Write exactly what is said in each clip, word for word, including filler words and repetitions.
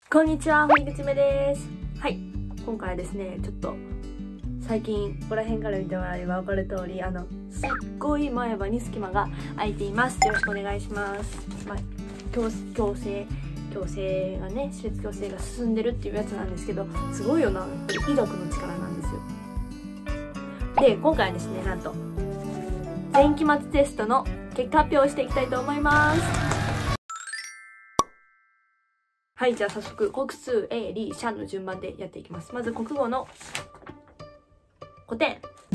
こんにちは、堀口めです。はい、今回はですね、ちょっと最近ここら辺から見てもらえば分かる通り、あのすっごい前歯に隙間が空いています。よろしくお願いします。まあ、矯矯正矯正がね、歯列矯正が進んでるっていうやつなんですけど、すごいよな、やっぱり医学の力なんですよ。で、今回はですね、なんと前期末テストの結果発表をしていきたいと思います。はい、じゃあ早速国数 A、理、社の順番でやっていきます。まず国語のごてん。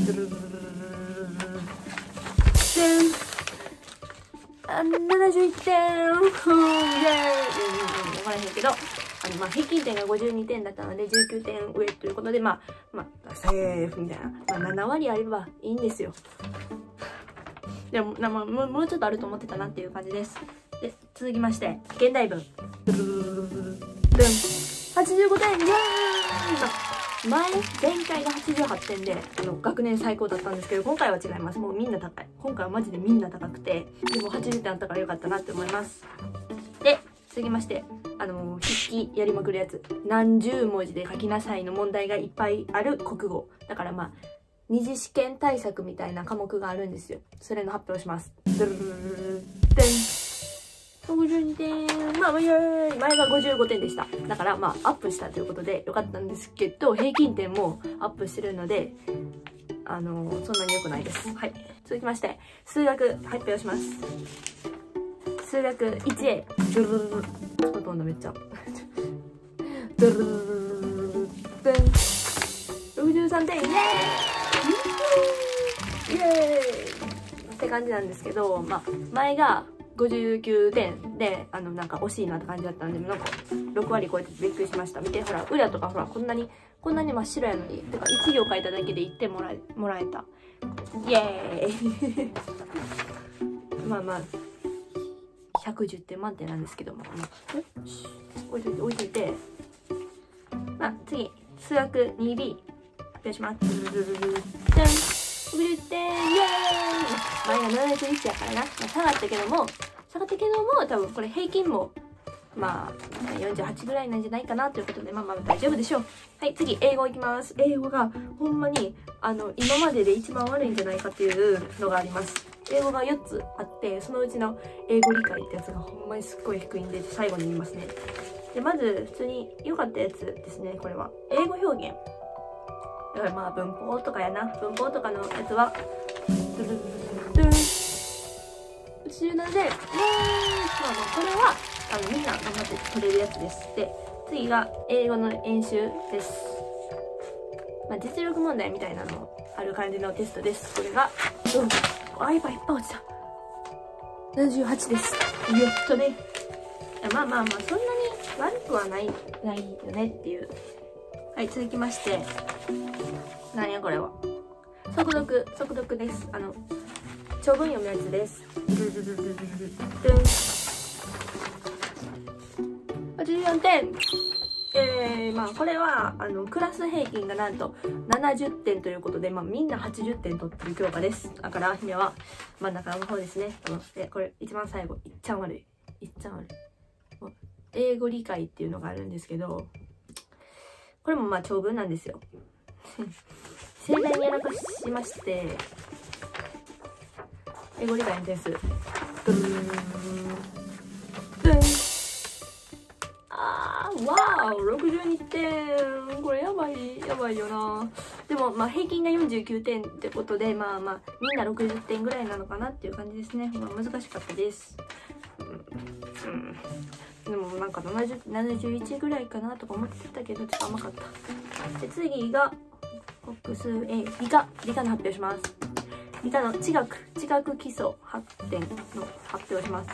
あ、ななじゅういってん。イエーイ。分からへんけど、あのまあ平均点がごじゅうにてんだったのでじゅうきゅうてん上ということで、まあまあセーフみたいな、まあ、ななわりあればいいんですよ。でもな、まあ、もうちょっとあると思ってたなっていう感じです。で、続きまして現代文はちじゅうごてん。イエーイ。前前回がはちじゅうはちてんであの学年最高だったんですけど、今回は違います。もうみんな高い。今回はマジでみんな高くて、でもはちじゅってんあったからよかったなって思います。で、続きましてあの筆記やりまくるやつ、何十文字で書きなさいの問題がいっぱいある国語だから、まあ二次試験対策みたいな科目があるんですよ。それの発表します。ろくじゅうにてん。まあ、前がごじゅうごてんでした。だから、まあ、アップしたということでよかったんですけど、平均点もアップしてるので、あのー、そんなに良くないです。はい。続きまして、数学発表します。数学 いちエー。ドゥルルルル。ちょっと飛んだめっちゃ。ドゥルルルル。ろくじゅうさんてん。イエーイイエーイって感じなんですけど、まあ、前がごじゅうきゅうてんで、あの、なんか惜しいなって感じだったんで、なんかろくわり超えてびっくりしました。見て、ほら、裏とかほら、こんなに、こんなに真っ白やのに、てかいち行書いただけでいってんもらえ、もらえた。イエーイまあまあ、ひゃくじゅってん満点なんですけども、まあ、置いといて、置いといて。まあ、次、数学 にビー 発表します。じゃん。ろくじゅってん。イエーイ。前がななじゅういちやからな、まあ、下がったけども下がったけども多分これ平均もまあよんじゅうはちぐらいなんじゃないかなということで、まあまあ大丈夫でしょう。はい、次英語いきます。英語がほんまにあの今までで一番悪いんじゃないかっていうのがあります。英語がよっつあって、そのうちの英語理解ってやつがほんまにすっごい低いんで、最後に見ますね。で、まず普通に良かったやつですね。これは英語表現だから、まあ文法とかやな、文法とかのやつははちじゅうななで、イエーイ。まあまあこれはあのみんな頑張って取れるやつです。で、次が英語の演習です。まあ、実力問題みたいなのある感じのテストです。これが、うん、あ、やっぱいっぱい落ちた。ななじゅうはちです。やっとね。まあまあまあそんなに悪くはないないよねっていう。はい、続きまして、何やこれは。速読速読です。あの長文読むやつです。はちじゅうよんてん。えー、まあこれはあのクラス平均がなんとななじゅってんということで、まあ、みんなはちじゅってん取ってる教科です。だから姫は真ん中の方ですね。でこれ一番最後いっちゃん悪いいっちゃん悪い英語理解っていうのがあるんですけど、これもまあ長文なんですよ。盛大にやらかしまして、英語理解の点数ブンブン。あー、わー、ろくじゅうにてん。これやばいやばいよな。でもまあ平均がよんじゅうきゅうてんってことで、まあまあみんなろくじゅってんぐらいなのかなっていう感じですね。まあ、難しかったです。うん、うん、でもなんかななじゅう、ななじゅういちぐらいかなとか思ってたけど、ちょっと甘かった。で、次が国数 A、理科理科の発表します。理科の地学地学基礎はってんの発表します。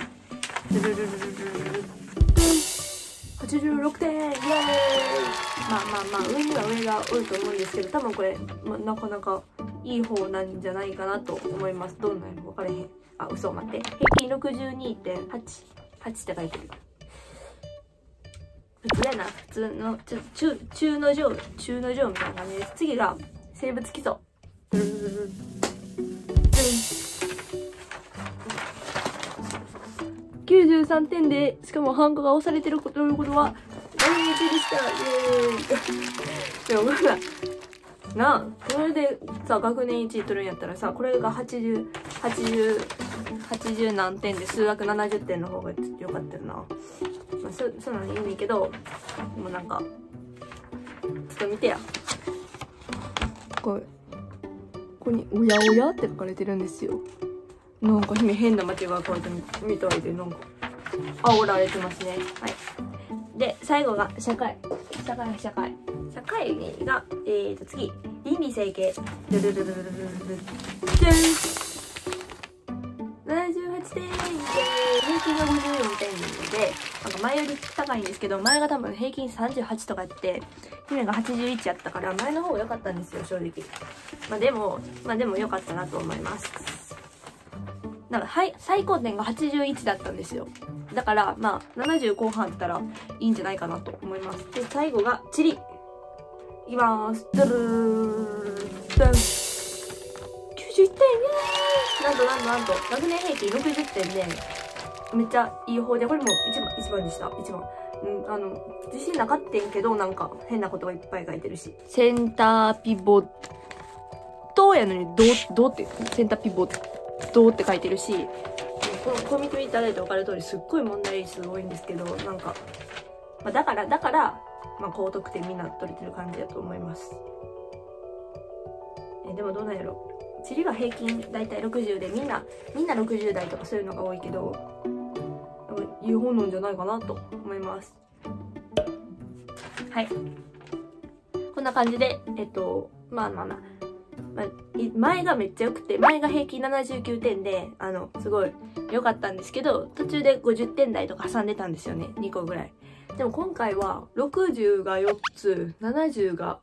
はちじゅうろくてん。イエーイ。まあまあまあ上には上が多いと思うんですけど、多分これ、ま、なかなかいい方なんじゃないかなと思います。どんなの分かれへん。あ、嘘、待って、平均 ろくじゅうにてんはち はちって書いてる。普通やな。普通のちょ中中の上中の上みたいな感じです。次が生物基礎。きゅうじゅうさんてんで、しかもハンコが押されてるということは学年いちいでしたイエーイでもまだなあ、これでさ学年いちい取るんやったらさ、これがはちじゅう、はちじゅう、はちじゅう何点で数学ななじゅってんの方がよかったよな。まあ、そそうなのいいんだけど、でもなんかちょっと見てや、これここに「おやおや」って書かれてるんですよ。なんか姫変な間違い書いてみたいで、なんか煽られてますね。はい。で最後が社会社会社会社会がえーと次倫理整形ドゥルルルルルルルルじゃんななじゅうはちてんで平均がごじゅうよんてんで、なんか前より高いんですけど、前が多分平均さんじゅうはちとかやって姫がはちじゅういちやったから前の方が良かったんですよ正直。まあでもまあでも良かったなと思います。なんかはい最高点がはちじゅういちだったんですよ。だからまあななじゅう後半あったらいいんじゃないかなと思います。で最後が地理いきまーす。ドゥルルルダンきゅうじゅういってん、イエーイ。なんとなんとなんと学年平均ろくじゅってんでめっちゃいい方で、これも一番一番でした。一番、うん、あの自信なかったんけど、なんか変なことがいっぱい書いてるし、センターピボットやのにどうどうってセンターピボットって書いてるし、このこう見ていただいて分かる通りすっごい問題数多いんですけど、なんか、まあ、だからだからまあ高得点みんな取れてる感じだと思います。えでもどうなんやろ、地理は平均だいたいろくじゅうで、みんなみんなろくじゅう代とかそういうのが多いけど、いい方なんじゃないかなと思います。はい、こんな感じでえっとまあまあまあ、まあ、前がめっちゃ良くて、前が平均ななじゅうきゅうてんで、あのすごい良かったんですけど、途中でごじゅってん台とか挟んでたんですよね、にこぐらい。でも今回はろくじゅうがよっつ、ななじゅうが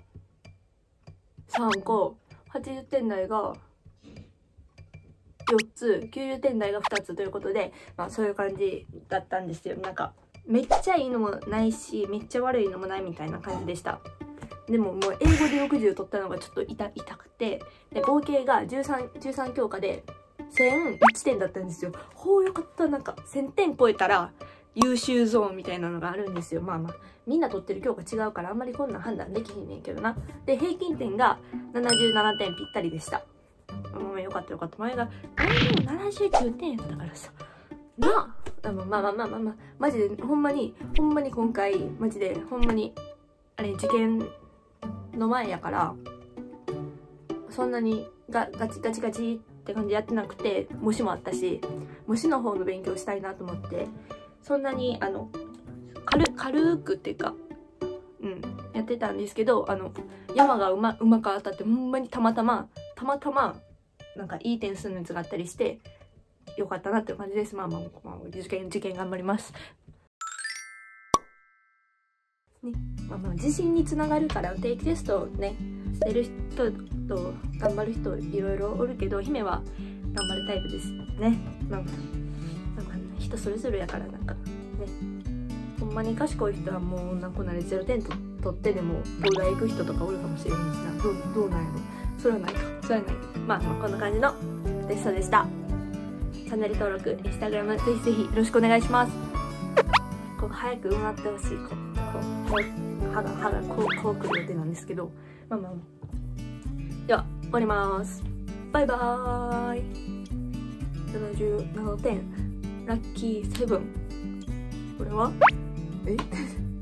さんこ、はちじゅってん台がよっつ、きゅうじゅってん台がふたつということで、まあそういう感じだったんですよ。なんかめっちゃいいのもないしめっちゃ悪いのもないみたいな感じでした。でももう英語でろくじゅう取ったのがちょっと痛痛くて、で合計がじゅうさん、じゅうさん教科でせんいちてんだったんですよ。ほうよかった。なんかせんてん超えたら優秀ゾーンみたいなのがあるんですよ。まあまあみんな取ってる教科違うからあんまりこんなん判断できへんねんけどな。で平均点がななじゅうななてんぴったりでした。まあよかったよかった。前が前でもななじゅうきゅうてんやったからさなあ。あまあまあまあまあまあ、まあ、マジでほんまにほんまに今回マジでほんまにあれ受験の前やからそんなにガガチガチガチって感じやってなくて、模試もあったし模試の方の勉強したいなと思って、そんなにあの軽軽くっていうかうんやってたんですけど、あの山がうまうまく当たってほんまにたまたまたまたまなんかいい点数のやつがあったりしてよかったなっていう感じです。まあまあ、まあ、受験受験頑張ります。ね、まあまあ自信につながるから定期テストをねしてる人と頑張る人いろいろおるけど、姫は頑張るタイプですね。なんかなんか、ね、人それぞれやから、なんかねほんまに賢い人はもう何個なりゼロてんと取ってでも東大行く人とかおるかもしれへんしな。どうどうなんやろ、それはないか、それはない。まあ、まあ、こんな感じのテストでした。チャンネル登録、インスタグラムぜひぜひよろしくお願いします。ここ早く埋まってほしい。こうこう歯が歯がこうこうくる予定なんですけど、まあまあまあ、では終わります。バイバーイ。ななじゅうななてんラッキーセブン。これはえ